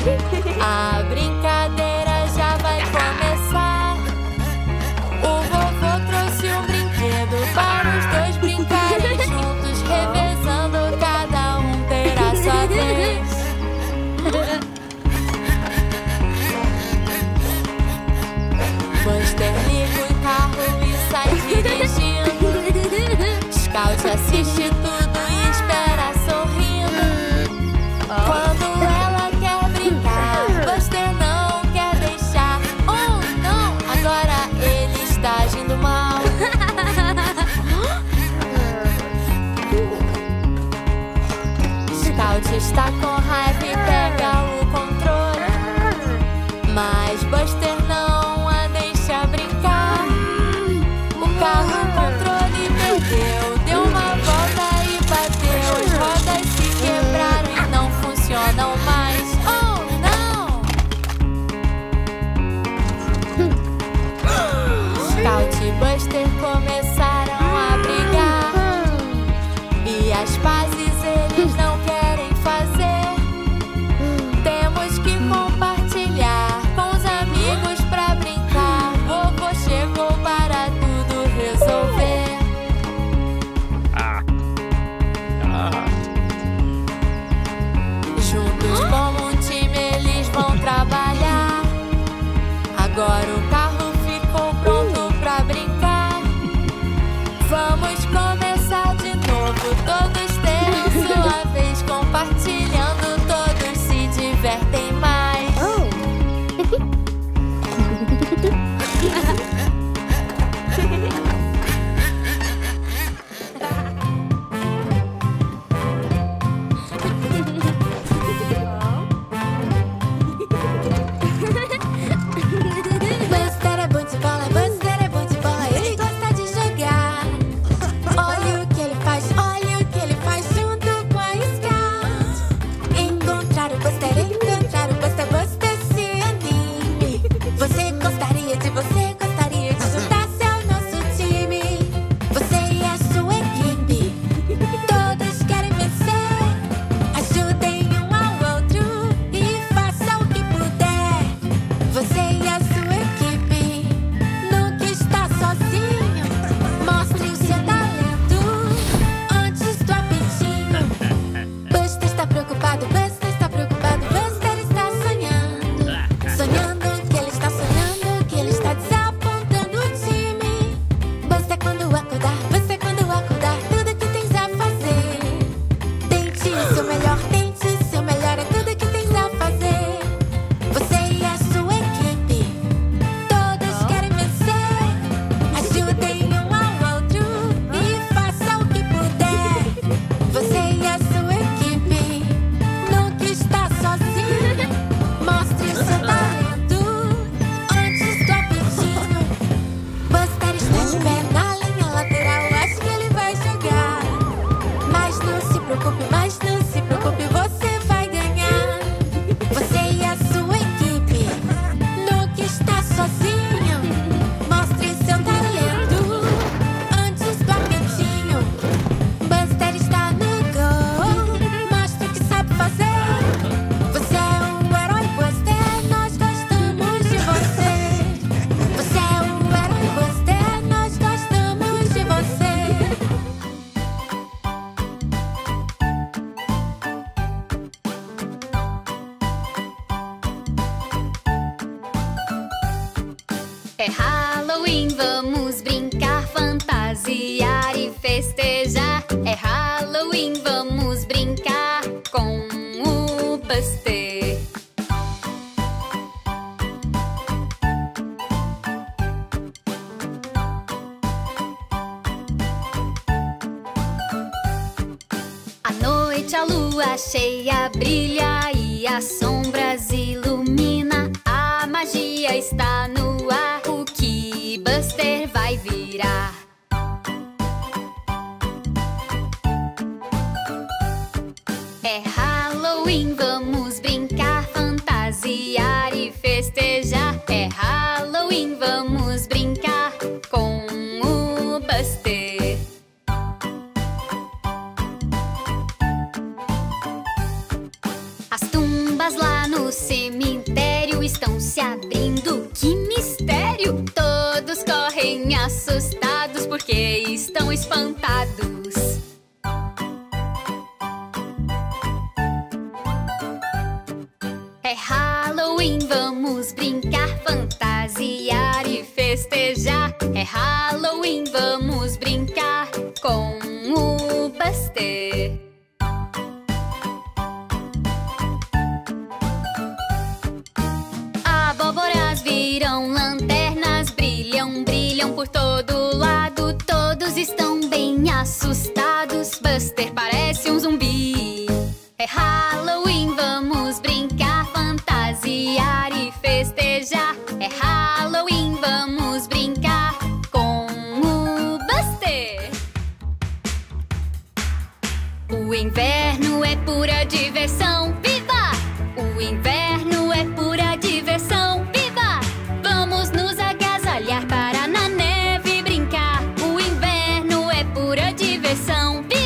A brincadeira já vai começar. O vovô trouxe um brinquedo para os dois brincarem juntos, revezando, cada um terá sua vez. Buster liga o carro e sai dirigindo. Scout assiste tudo e espera sorrindo. Quando ela quer brincar, Buster não quer deixar. Oh não, agora ele está agindo mal. Scout está com raiva e pega o controle, mas Buster não a deixa brincar. O carro o controle perdeu, deu uma volta e bateu. As rodas se quebraram e não funcionam mais. Oh não! Scout e Buster começaram a brigar, e as pazes eles não querem fazer. Temos que compartilhar com os amigos pra brincar. Vovô chegou para tudo resolver. Juntos como um time eles vão trabalhar. Agora o carro ficou pronto pra brincar. Vamos começar de novo, todos têm sua vez. Compartilhando, todos se divertem mais. Buster é bom de bola, Buster é bom de bola, ele gosta de jogar. Olha o que ele faz, olha o que ele faz junto com a Scout. Encontrar o Buster, Buster se anime. Você gostaria de juntar-se ao nosso time. Você e a sua equipe, todos querem vencer. Ajudem um ao outro e façam o que puder. Você e a sua equipe, nunca está sozinho. Mostre o seu talento antes do apitinho. Buster está preocupado, Buster está preocupado. Buster está sonhando, sonhando que ele está sonhando, que ele está desapontando o time. Buster quando acordar, tudo que tens a fazer. Tente o seu melhor, é tudo que tens a fazer. Você e a sua equipe, todos querem vencer. Ajudem um ao outro e façam o que puder. Você e a sua equipe, nunca está sozinho. Mostre o seu talento antes do apitinho. Buster está de pé na linha lateral, acho que ele vai jogar. Mas não se preocupe, você vai ganhar. Você e a sua equipe, nunca está sozinho. Mostre seu talento antes do apitinho. Buster está no gol, mostre o que sabe fazer. Você é um herói, Buster, nós gostamos de você. Você é um herói, Buster, nós gostamos de você. É Halloween, vamos brincar, fantasiar e festejar. É Halloween, vamos brincar com o Buster. À noite a lua cheia brilha e as sombras ilumina. A magia está no ar, o que Buster vai virar. É Halloween, vamos brincar, fantasiar e festejar. É Halloween, vamos brincar com o Buster. As tumbas lá no céu Halloween, vamos brincar, fantasiar e festejar. É Halloween, vamos brincar com o Buster. Abóboras viram lanternas, brilham, brilham por todo lado. Todos estão bem assustados. Buster parece um zumbi. É Halloween, vamos brincar, fantasiar e festejar. É Halloween, vamos brincar com o Buster. O inverno é pura diversão, viva! O inverno é pura diversão, viva! Vamos nos agasalhar para na neve brincar. O inverno é pura diversão, viva!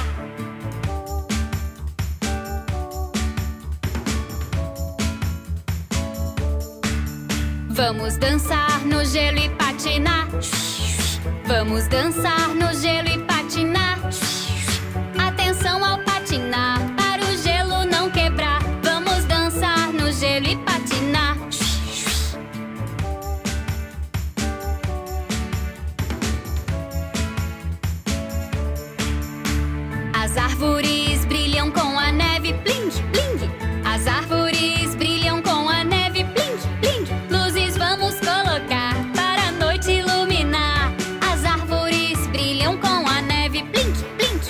Vamos dançar no gelo e patinar. Vamos dançar no gelo e patinar. Atenção ao patinar, para o gelo não quebrar. Vamos dançar no gelo e patinar. As árvores brilham com a neve, bling, bling. As árvores brilham com a neve, bling, bling. Luzes vamos colocar para a noite iluminar. As árvores brilham com a neve, bling, bling.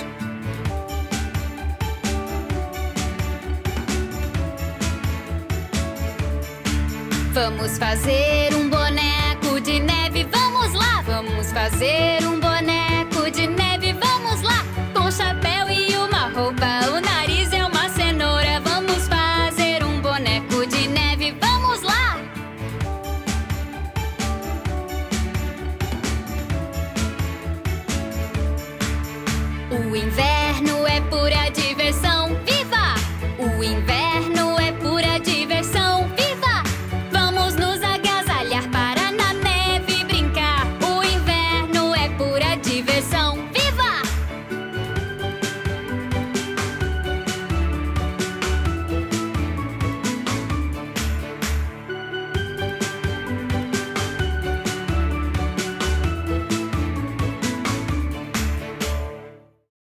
Vamos fazer um boneco de neve, vamos lá! Vamos fazer um boneco